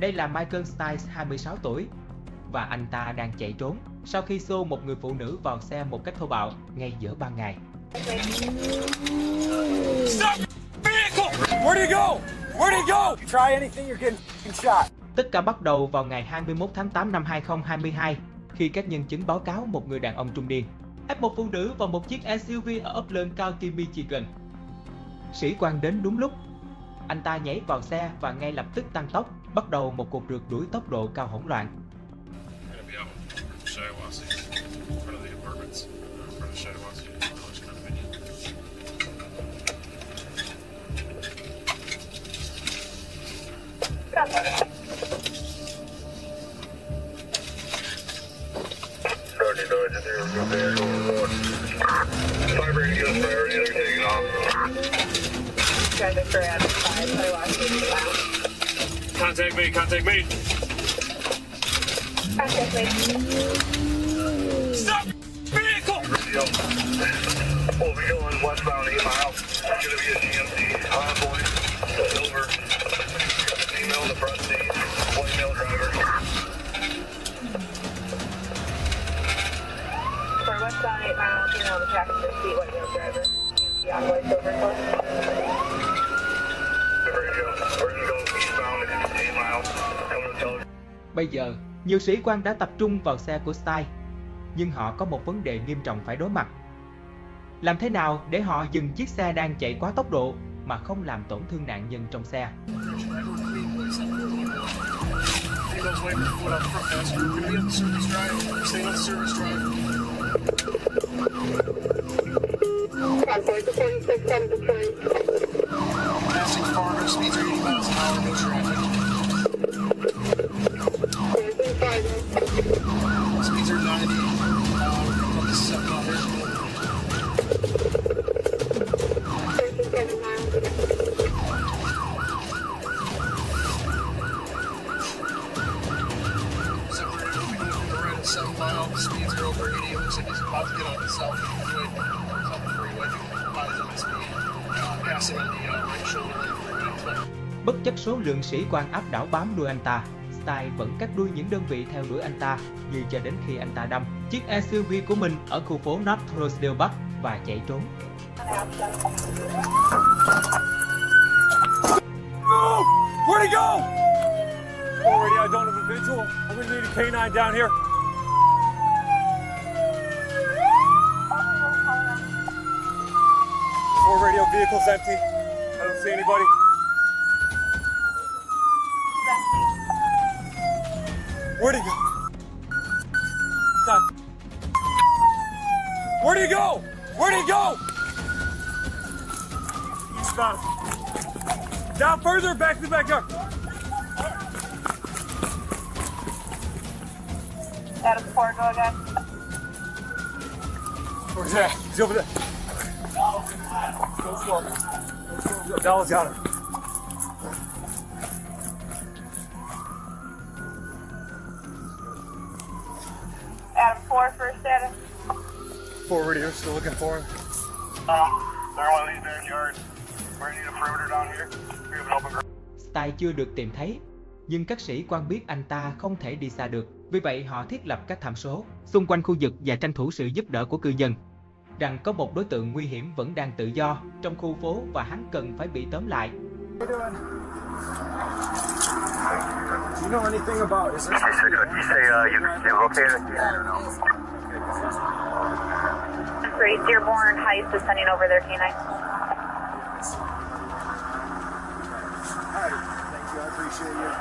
Đây là Michael Stiles, 26 tuổi, và anh ta đang chạy trốn sau khi xô một người phụ nữ vào xe một cách thô bạo ngay giữa ban ngày. Tất cả bắt đầu vào ngày 21 tháng 8 năm 2022 khi các nhân chứng báo cáo một người đàn ông trung niên ép một phụ nữ vào một chiếc SUV ở Upland County, Michigan. Sĩ quan đến đúng lúc. Anh ta nhảy vào xe và ngay lập tức tăng tốc, bắt đầu một cuộc rượt đuổi tốc độ cao hỗn loạn. Contact me, contact me. Contact me. Stop vehicle! We'll be going westbound 8 miles. It's gonna be a GMC convoy. Silver. Female in the front seat. White male driver. For westbound 8 miles, female in the passenger seat, white male driver. GMC envoy silver color. Bây giờ, nhiều sĩ quan đã tập trung vào xe của Stiles, nhưng họ có một vấn đề nghiêm trọng phải đối mặt. Làm thế nào để họ dừng chiếc xe đang chạy quá tốc độ mà không làm tổn thương nạn nhân trong xe? Speeds are 90. Up to 700. Speeds are over 80. It looks like he's about to get on the south freeway. Passing on the right shoulder. Bất chấp số lượng sĩ quan áp đảo bám đuôi anh ta, Stiles vẫn cắt đuôi những đơn vị theo đuổi anh ta, như cho đến khi anh ta đâm chiếc SUV của mình ở khu phố North Rosedale Bắc và chạy trốn. Where'd he go? Already, I don't have a visual. I'm gonna need a canine down here. Four radio vehicle's empty. I don't see anybody. Where'd he go? God. Where'd he go? Where'd he go? Eastbound. Down further, back to the backyard. Adam 4, go again. Where's that? He's over there. Go slow. Dallas got him. Adam 4, first status. 4 radio, still looking for him. They're one of these backyards. We're gonna need a perimeter down here. We have an open ground. Stiles chưa được tìm thấy, nhưng các sĩ quan biết anh ta không thể đi xa được. Vì vậy họ thiết lập các tham số xung quanh khu vực và tranh thủ sự giúp đỡ của cư dân rằng có một đối tượng nguy hiểm vẫn đang tự do trong khu phố và hắn cần phải bị tóm lại. Do you know anything about is this? You say you located? Great, Dearborn Heights is sending over their canine. Alright, thank you, I appreciate you.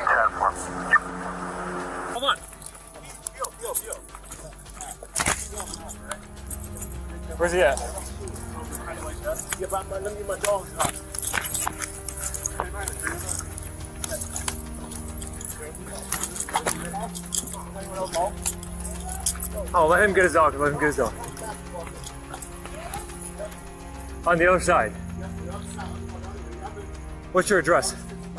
Hold on. Feel. Where's he at? Let me get my dog. Oh, let him get his dog. On the other side. What's your address?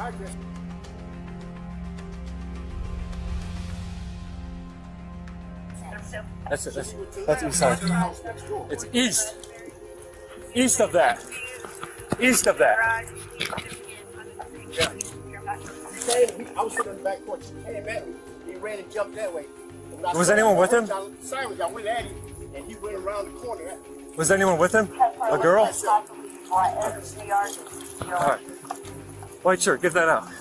That's it. That's east side. It's east. East of that. Yeah. I was sitting in the back porch. He came at me. He ran and jumped that way. Was anyone with him? Sirens, I went at him, and he went around the corner. Was anyone with him? A girl? Alright. White shirt, get that out.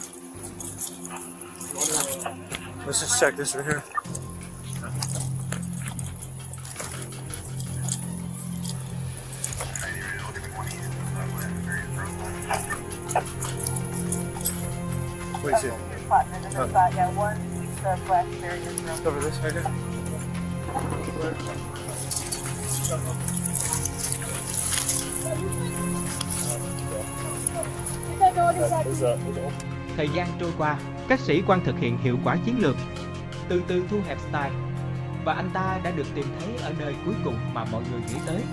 Let's just check this right here. What is it? Over this right here. Thời gian trôi qua, các sĩ quan thực hiện hiệu quả chiến lược, từ từ thu hẹp Style, và anh ta đã được tìm thấy ở nơi cuối cùng mà mọi người nghĩ tới.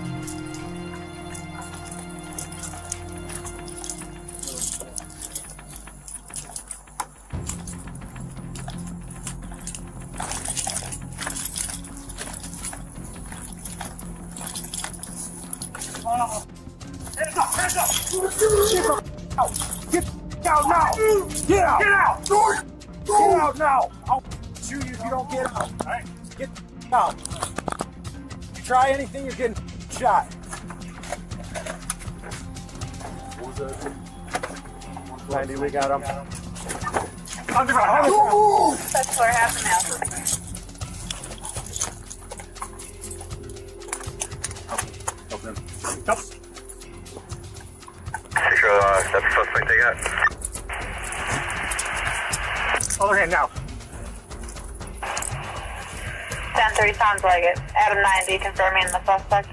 Get out now! Get out! Get out! Get out now! I'll shoot you if you don't get out. All right, get out. You try anything, you're getting shot. What was that? 90, we got him. Underground! That's where happened now. Help him. Sure, that's the suspect they got. Other hand now. 10-3 sounds like it. Adam 90 confirming the suspect.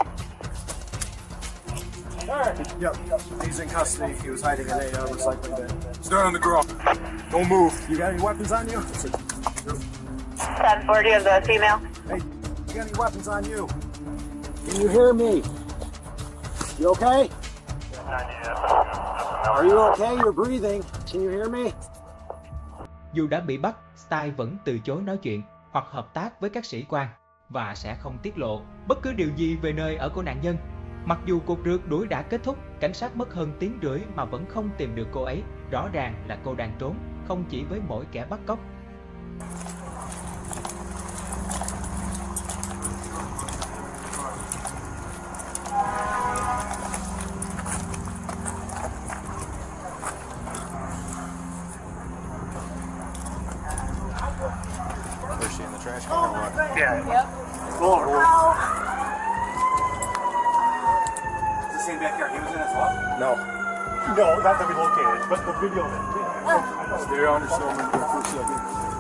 Yep. He's in custody. He was hiding in a recycling bin. Stay on the ground. Don't move. You got any weapons on you? 10-4, do you have the female? Hey, you got any weapons on you? Can you hear me? You okay? Are you okay? You're breathing. Can you hear me? Dù đã bị bắt, Style vẫn từ chối nói chuyện hoặc hợp tác với các sĩ quan và sẽ không tiết lộ bất cứ điều gì về nơi ở của nạn nhân. Mặc dù cuộc rượt đuổi đã kết thúc, cảnh sát mất hơn tiếng rưỡi mà vẫn không tìm được cô ấy. Rõ ràng là cô đang trốn, không chỉ với mỗi kẻ bắt cóc. Is she in the trash can or what? Yeah. Yep. Go over. Is the same backyard he was in as well? No. No, not that we located, but the video. Stay on your stomach for a second.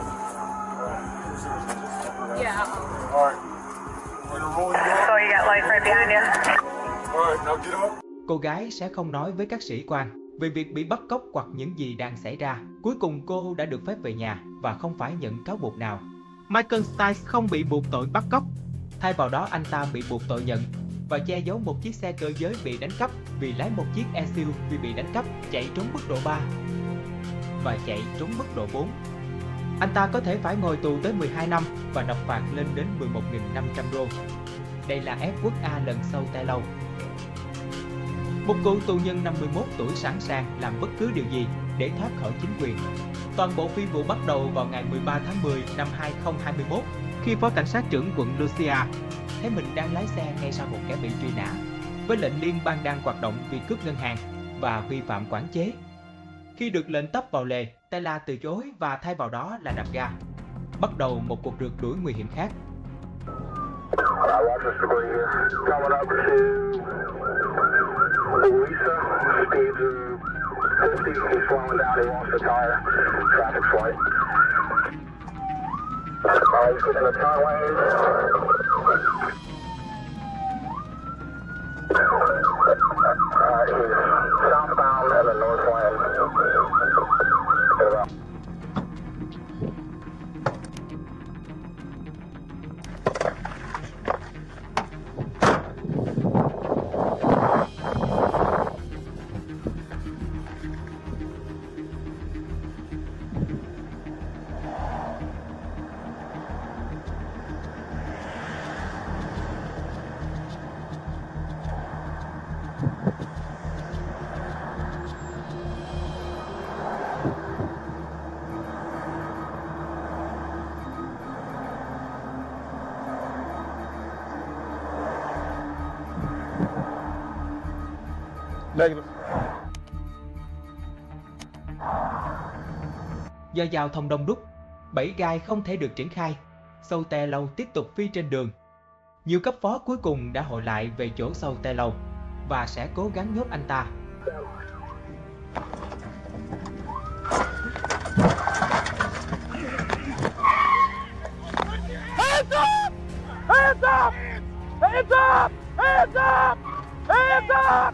Yeah. Alright. We're gonna roll you down. So you got life right behind you. Alright, now get up. Cô gái sẽ không nói với các sĩ quan về việc bị bắt cóc hoặc những gì đang xảy ra. Cuối cùng cô đã được phép về nhà và không phải nhận cáo buộc nào. Michael Stiles không bị buộc tội bắt cóc. Thay vào đó anh ta bị buộc tội nhận và che giấu một chiếc xe cơ giới bị đánh cắp vì lái một chiếc SUV bị đánh cắp, chạy trốn mức độ 3 và chạy trốn mức độ 4. Anh ta có thể phải ngồi tù tới 12 năm và nộp phạt lên đến 11.500 đô. Đây là ép quốc A lần sau tay lâu. Một cựu tù nhân 51 tuổi sẵn sàng làm bất cứ điều gì để thoát khỏi chính quyền. Toàn bộ phi vụ bắt đầu vào ngày 13 tháng 10 năm 2021 khi Phó Cảnh sát trưởng quận Lucia thấy mình đang lái xe ngay sau một kẻ bị truy nã với lệnh liên bang đang hoạt động vì cướp ngân hàng và vi phạm quản chế. Khi được lệnh tấp vào lề, Taylor từ chối và thay vào đó là đạp ga. Bắt đầu một cuộc rượt đuổi nguy hiểm khác. Roger, Segura here. Coming up to Lisa, speeds of 50, he's slowing down, he wants to tire. Traffic's white. He's getting the turn lane. He's southbound in the north lane. Negative. Do giao thông đông đúc, 7 gai không thể được triển khai. Sâu te lâu tiếp tục phi trên đường. Nhiều cấp phó cuối cùng đã hội lại về chỗ sâu te lâu và sẽ cố gắng nhốt anh ta. Hands up! Hands up! Hands up! Hands up! Hands up!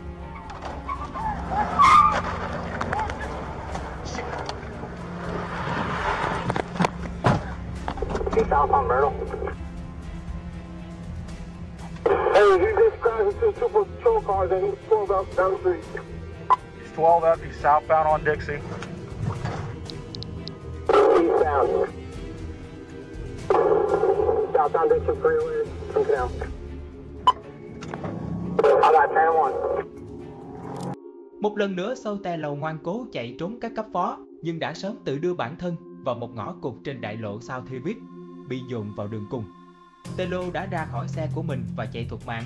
Get south on Myrtle. Hey, he just crashed into two patrol cars and he's 12 out down the street. He's 12 out, he's southbound on Dixie. Eastbound. Southbound Dixie Freeway from Canal. I got 10-1. Một lần nữa sâu te lầu ngoan cố chạy trốn các cấp phó, nhưng đã sớm tự đưa bản thân vào một ngõ cụt trên đại lộ South Hewitt, bị dồn vào đường cùng. Telo đã ra khỏi xe của mình và chạy thục mạng.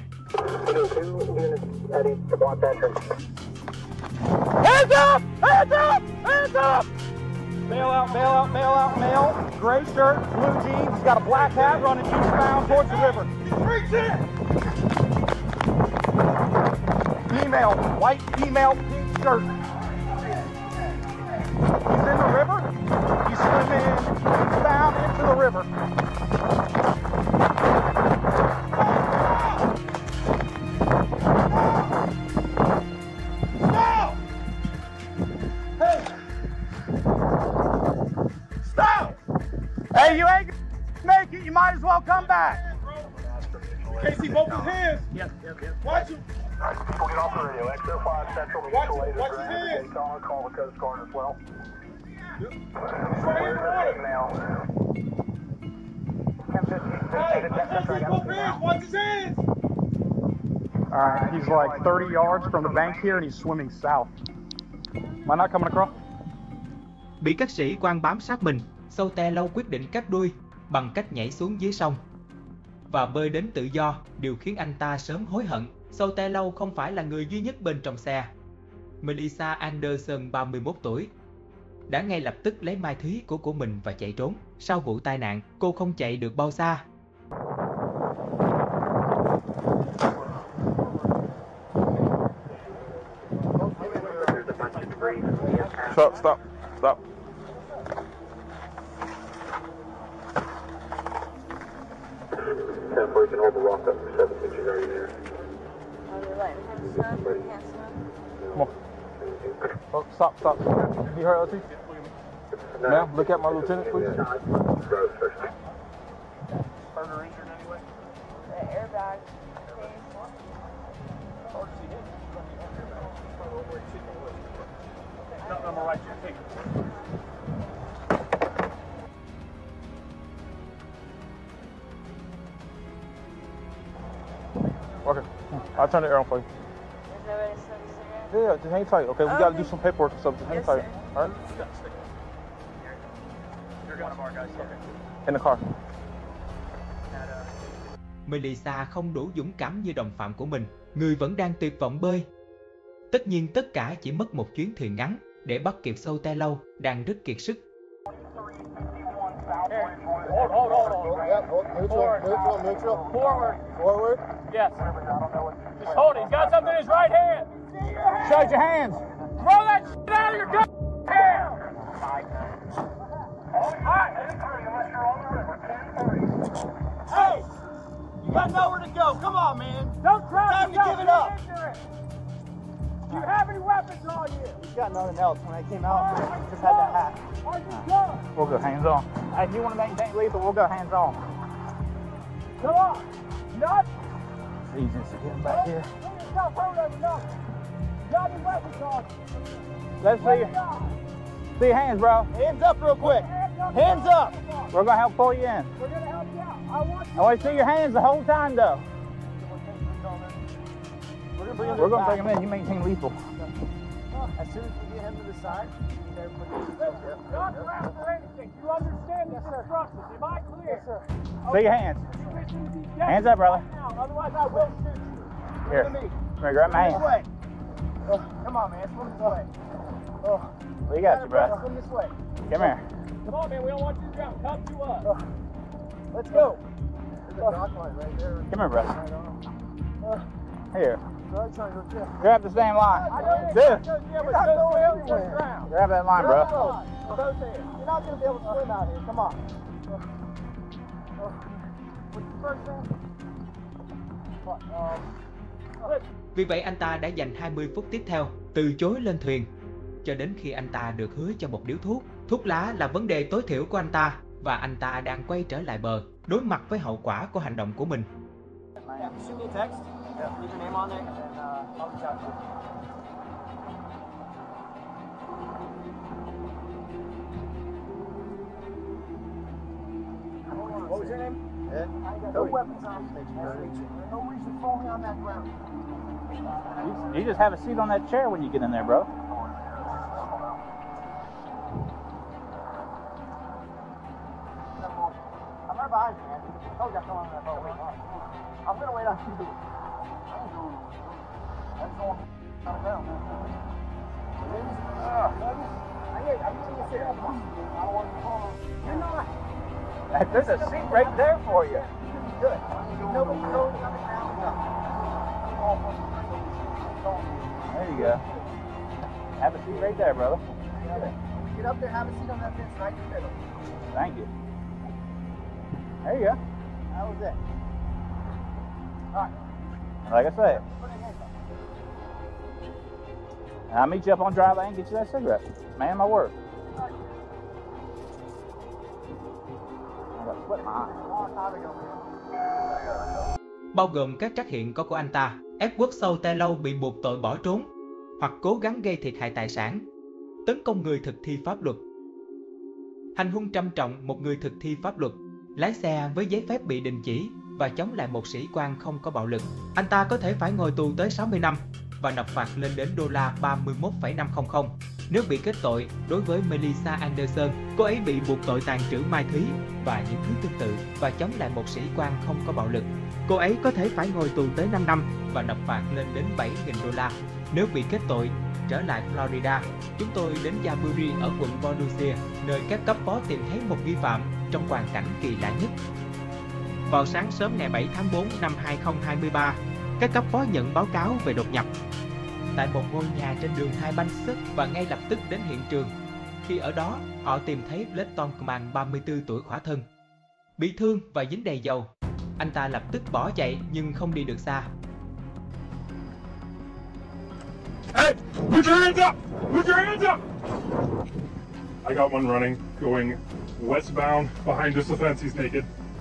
Hands up! Hands up! Hands up! Mail out, mail out, mail out, mail. Gray shirt, blue jeans, he's got a black hat running eastbound towards the river. Female, white female, pink shirt. He's in the river. He's swimming eastbound into the river. Stop! Hey! Stop! Hey, you ain't gonna make it. You might as well come back. Can't see both his hands. Yep. Watch him. We'll get off the radio. XO5 Central Mutual Aid is Watch his ready. hands. Call the Coast Guard as well. He's right here in the water. Now. 10:15. Hey, I can't see both hands. Watch his hands. Alright, he's like 30 yards from the bank here and he's swimming south. Am I not coming across? Bị các sĩ quan bám sát mình, sâu te lâu quyết định cắt đuôi bằng cách nhảy xuống dưới sông và bơi đến tự do, điều khiến anh ta sớm hối hận. Sâu te lâu không phải là người duy nhất bên trong xe. Melissa Anderson, 31 tuổi, đã ngay lập tức lấy mai thúy của mình và chạy trốn. Sau vụ tai nạn, cô không chạy được bao xa. Stop. 10 for you can hold the rock up for 17. She's already there. Are they letting him swim? He can't swim. Come on. Oh, stop. You heard LT? Ma'am, look at my lieutenant, please. The airbag. Okay, I'll turn the air on for you. Is there a way to smoke a cigarette? Yeah, just hang tight, okay? We gotta Okay. do some paperwork and stuff. Just hang Yes, tight. sir. All right? In the car. Melissa không đủ dũng cảm như đồng phạm của mình, người vẫn đang tuyệt vọng bơi. Tất nhiên tất cả chỉ mất một chuyến thuyền ngắn để bắt kịp sâu te lâu đang rất kiệt sức. Hold. Forward. Yes. Just hold it. He's got something in his right hand. Show your hands. Throw that shit out of your gun hand. Hey, you got nowhere to go. Come on, man. Don't cry. Time to give it up. Do you have any weapons on you? He's got nothing else. When I came out, just had that hat. Are you done? We'll go hands on. Hey, if you want to make lethal, we'll go hands on. Come on. Not. It's easy to get him back here. Stop holding enough. You got any weapons on you? Let's see your hands, bro. Hands up real quick. Hands up. We're gonna help pull you in. We're gonna help you out. I want you. I want to see your hands the whole time, though. We're gonna bring him in. You maintain lethal. As soon as we get him to the side, not around for anything. You understand the instructions. Am I clear? Yes, sir. See your hands. Hands up, brother. Otherwise, I will shoot you. Here. Let me grab my hand. Come on, man. Swim this way. We got you, bro. Swim this way. Come here. Come on, man. We don't want you to drown. Cup you up. Let's go. There's a dock line right there. Come here, bro. Here. Trying to go down. Grab this damn line. Dude. Grab that line, bro. You're not going to be able to swim out here. Come on. What's the first thing? Vì vậy anh ta đã dành 20 phút tiếp theo từ chối lên thuyền, cho đến khi anh ta được hứa cho một điếu thuốc. Thuốc lá là vấn đề tối thiểu của anh ta, và anh ta đang quay trở lại bờ, đối mặt với hậu quả của hành động của mình. Shoot me a text. Leave your name on there, and then I'll reach out to you. What was your name? Ed. I got no weapons on. There's no reason for me on that ground. You just have a seat on that chair when you get in there, bro. I'm right behind you, man. I told you I'm going on that boat. I'm gonna wait on you. I'm going out of town. You're not. There's a seat right there for you. Good. Nobody told you on the ground. There you go. Have a seat right there, brother. Get up there, have a seat on that bench right in the middle. Thank you. There you go. That was it. All right. Like I said, Put your hands up. I'll meet you up on dry lane and get you that cigarette. Man, my word. I got sweat in my eye. Long time ago, man. Bao gồm các trắc hiện có của anh ta: Edward Sâu Taylor bị buộc tội bỏ trốn, hoặc cố gắng gây thiệt hại tài sản, tấn công người thực thi pháp luật, hành hung trầm trọng một người thực thi pháp luật, lái xe với giấy phép bị đình chỉ và chống lại một sĩ quan không có bạo lực. Anh ta có thể phải ngồi tù tới 60 năm và nộp phạt lên đến đô la 31,500 nếu bị kết tội. Đối với Melissa Anderson, cô ấy bị buộc tội tàn trữ ma túy và những thứ tương tự và chống lại một sĩ quan không có bạo lực. Cô ấy có thể phải ngồi tù tới 5 năm và nộp phạt lên đến 7.000 đô la nếu bị kết tội. Trở lại Florida, chúng tôi đến Yabury ở quận Volusia, nơi các cấp phó tìm thấy một nghi phạm trong hoàn cảnh kỳ lạ nhất. Vào sáng sớm ngày 7 tháng 4 năm 2023, các cấp phó nhận báo cáo về đột nhập tại một ngôi nhà trên đường High-Banks và ngay lập tức đến hiện trường. Khi ở đó, họ tìm thấy Bletton Coman 34 tuổi khỏa thân, bị thương và dính đầy dầu. Anh ta lập tức bỏ chạy nhưng không đi được xa. Hey, put your hands up! Put your hands up! I got one running, going westbound behind this fence. He's naked.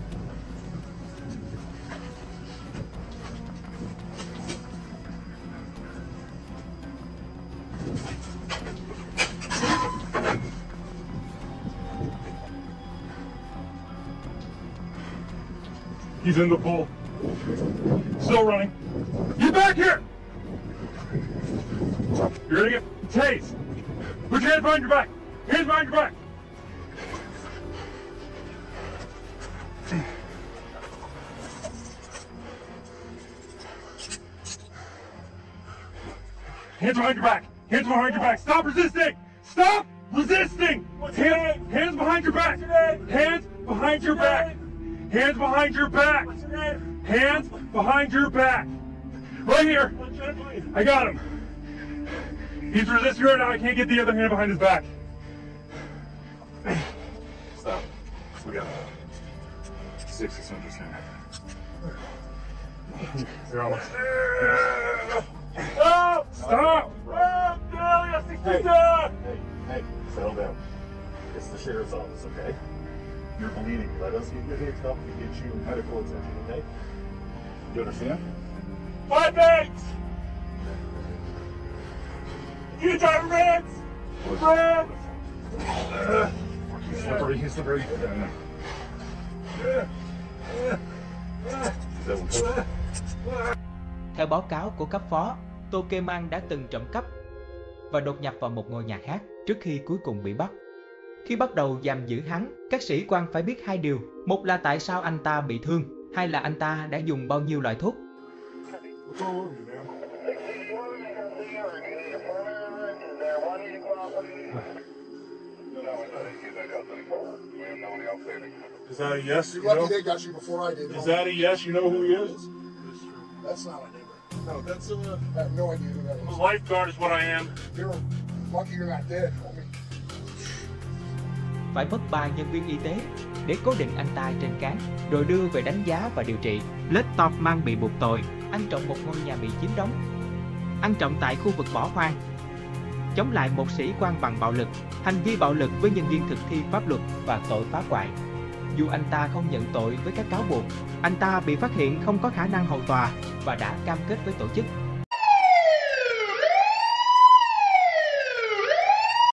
He's in the pool. Still running. Get back here! You're gonna get tased. Put your hands behind your back. Hands behind your back. Hands behind your back. Hands behind your back. Stop resisting. Stop resisting. Hands behind your back. Hands behind your back. Hands behind your back. Hands behind your back. Right here. I got him. He's resisting right now. I can't get the other hand behind his back. Stop. We got 60 centimeters here. You're almost. Oh! Stop! Oh, Billy, I see you down! Hey, settle down. It's the sheriff's office, okay? You're bleeding. Let us get your hands up and get you medical attention, okay? You understand? My legs! You drive Reds! Reds! He's slippery. Theo báo cáo của cấp phó, Tokeman đã từng trộm cắp và đột nhập vào một ngôi nhà khác trước khi cuối cùng bị bắt. Khi bắt đầu giam giữ hắn, các sĩ quan phải biết hai điều. Một là tại sao anh ta bị thương, hai là anh ta đã dùng bao nhiêu loại thuốc. Is that a yes? You're You lucky know? they got you before I did. Is that a yes? You know who he is? That's not my neighbor. No, that's I have no idea who that a is. lifeguard is what I am. You're lucky you're not dead, homie. Phải mất 3 nhân viên y tế để cố định anh ta trên cáng, rồi đưa về đánh giá và điều trị. Letterman bị buộc tội ăn trộm một ngôi nhà bị chiếm đóng, ăn trộm tại khu vực bỏ hoang, chống lại một sĩ quan bằng bạo lực, hành vi bạo lực với nhân viên thực thi pháp luật và tội phá hoại. Dù anh ta không nhận tội với các cáo buộc, anh ta bị phát hiện không có khả năng hầu tòa và đã cam kết với tổ chức